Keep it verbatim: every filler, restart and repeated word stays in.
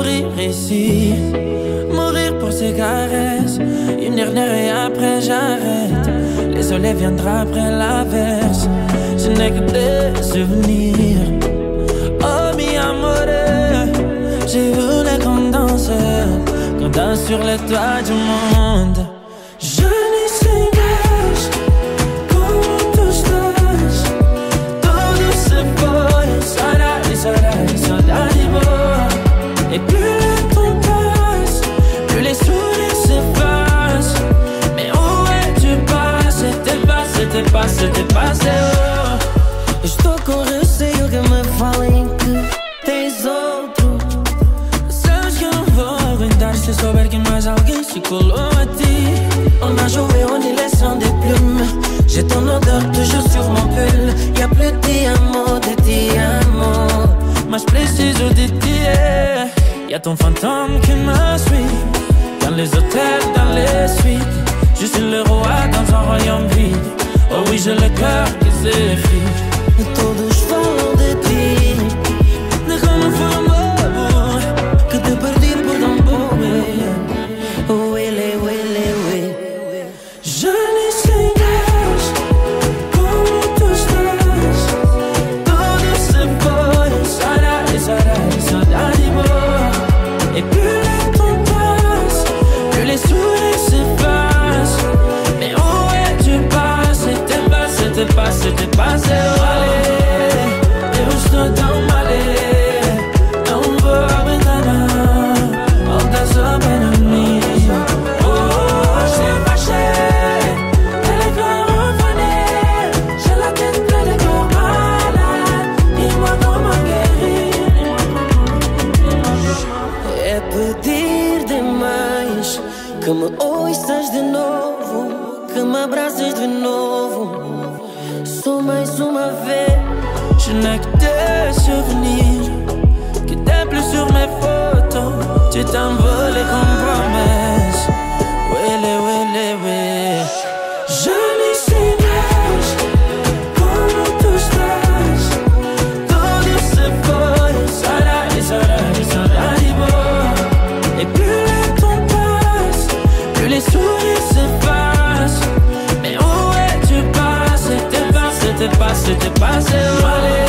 mourir ici, mourir pour ces caresses. Une dernière et après j'arrête. Les soleils viendra après l'averse. Je n'ai que des souvenirs. Oh mi amore, j'ai voulu qu'on danse, qu'on danse sur les toits du monde. Je n'y sais gage, comment tout estás? Todo se foi, saudade, saudade, saudade boa. Et plus le temps passe, plus les sourires s'effacent. Mais où es-tu passé? T'es passé, t'es passé, t'es passé, oh. Estou com receio que me falem que tens outro. Sabes que eu não vou aguentar se souber que mais alguém se colou a ti. On a joué au nez laissant des plumes. J'ai ton odeur toujours sur mon pull. Y'a plus de diamants, de diamants. Mas preciso de ti, yeah. Y'a ton fantôme qui me suit. Dans les hôtels, dans les suites. Je suis le roi dans un royaume vide. Oh oui, j'ai le cœur qui s'effrite. E todos falam de ti. De como foi um bobo que te perdi por tão pouco. Uele, uele, uele. Je n'y sais gage, como tu estás? Todo se foi, saudade, saudade, saudade boa. Et plus le temps passe, plus les sourires s'effacent. Mais où es-tu passé? T'es passé, t'es passé, t'es passé, oh. Eu estou tão mal, não vou aguentar não. Volta só para mim. Oh, je t'ai fâché, t'as le cœur enfané. J'ai la tête pleine de corps malades. Dis-moi comment guérir. É pedir demais que me ouças de novo, que me abraças de novo. Só mais uma vez. Je n'ai que des souvenirs qui déplient sur mes photos. Tu t'envoles comme promesse. Wele, wele, wele. Je n'y sais gage, como tu estás? Todo se foi, saudade, saudade, saudade boa. Et plus le temps passe, plus les sourires s'effacent. Mais où es-tu passé? T'es passé, t'es passé, t'es passé, oh.